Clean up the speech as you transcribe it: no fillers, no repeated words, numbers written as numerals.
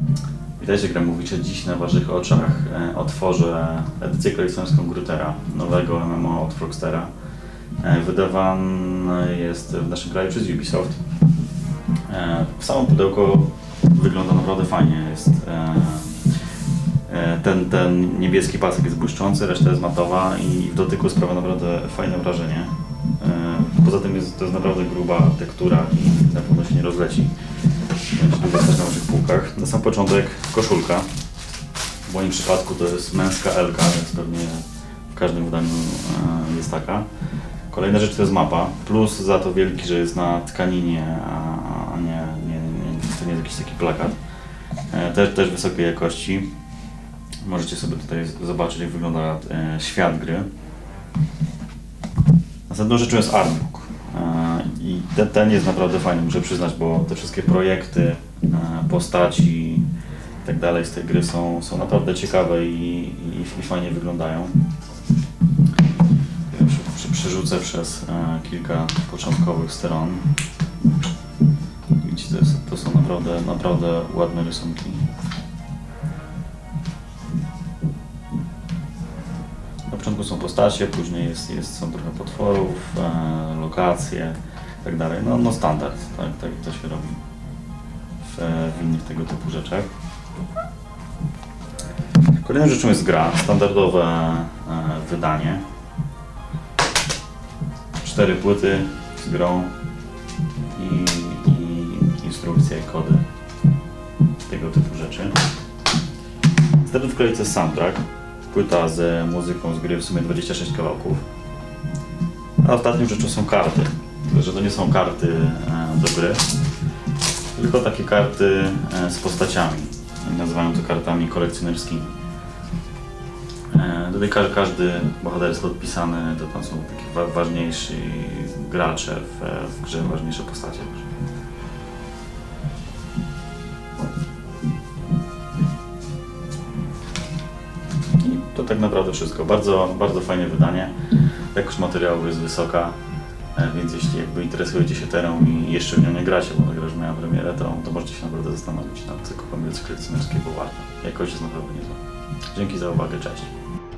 Witajcie, Gramowicze. Dziś na waszych oczach otworzę edycję kolekcjonerską Grootera, nowego MMO od Frogstera. Wydawany jest w naszym kraju przez Ubisoft. Samo pudełko wygląda naprawdę fajnie. Jest, ten niebieski pasek jest błyszczący, reszta jest matowa i w dotyku sprawia naprawdę fajne wrażenie. Poza tym to jest naprawdę gruba tektura i na pewno się nie rozleci. Będzie długo stać na naszych półkach. Na sam początek koszulka. W moim przypadku to jest męska L-ka, więc pewnie w każdym wydaniu jest taka. Kolejna rzecz to jest mapa. Plus za to wielki, że jest na tkaninie, a to nie jest jakiś taki plakat. Też wysokiej jakości. Możecie sobie tutaj zobaczyć, jak wygląda świat gry. Następną rzeczą jest artbook. I ten jest naprawdę fajny, muszę przyznać, bo te wszystkie projekty, postaci i tak dalej z tej gry są naprawdę ciekawe i fajnie wyglądają. Przerzucę przez kilka początkowych stron. Widzicie, to są naprawdę ładne rysunki. Na początku są postacie, później są trochę potworów, lokacje i tak dalej. No standard, tak to się robi w innych tego typu rzeczach. Kolejną rzeczą jest gra, standardowe wydanie. 4 płyty z grą i instrukcje, kody, tego typu rzeczy. Standard w kolejce jest soundtrack. Płyta z muzyką z gry, w sumie 26 kawałków. A ostatnią rzeczą są karty. Że to nie są karty do gry, tylko takie karty z postaciami. Nazywają to kartami kolekcjonerskimi. Tutaj każdy bohater jest podpisany, to tam są takie ważniejsi gracze w grze, ważniejsze postacie. To tak naprawdę wszystko. Bardzo fajne wydanie. Jakość materiału jest wysoka, więc jeśli interesujecie się terą i jeszcze w nią nie gracie, bo ta gra już miała premierę, to możecie się naprawdę zastanowić nad zakupem edycji kolekcjonerskiej, bo warto. Jakość jest naprawdę niezła. Dzięki za uwagę, cześć.